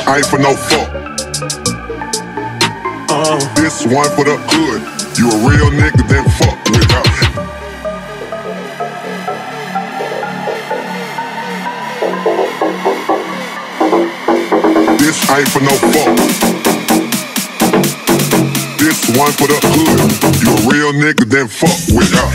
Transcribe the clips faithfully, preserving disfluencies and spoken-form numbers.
ain't for no fuck. Uh, this one for the good. You a real nigga, then fuck with her. This ain't for no fuck. This one for the hood. You a real nigga, then fuck with her.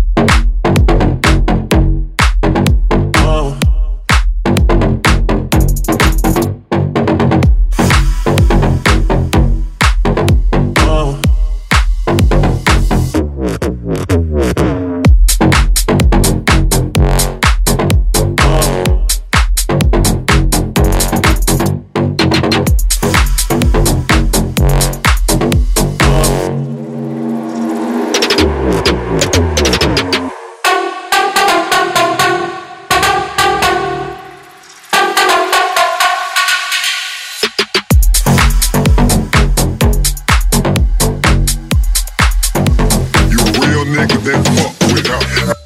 Nigga, then fuck with her.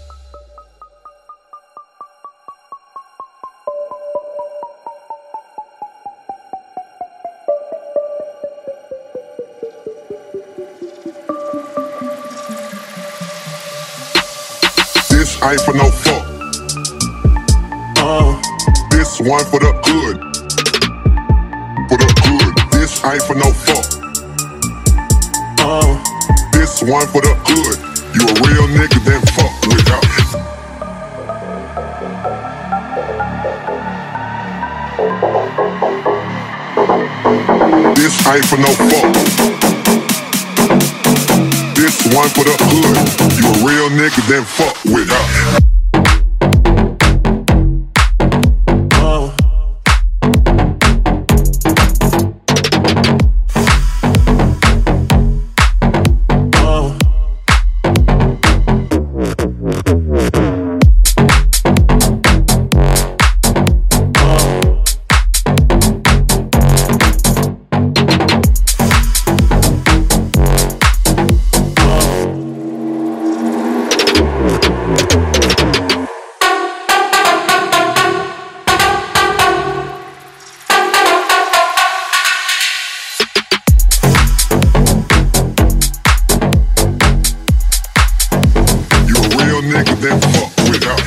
This ain't for no fuck. Uh, this one for the good. For the good. This ain't for no fuck. Uh, this one for the good. You a real nigga, then fuck with her. This ain't for no fuck. This one for the hood. You a real nigga, then fuck with her. Nigga, then fuck with her.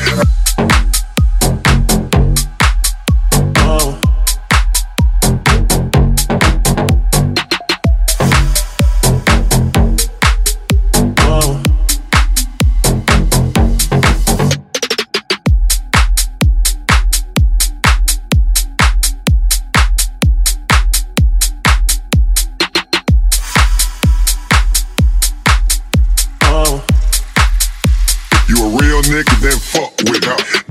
You a real nigga, then fuck with her.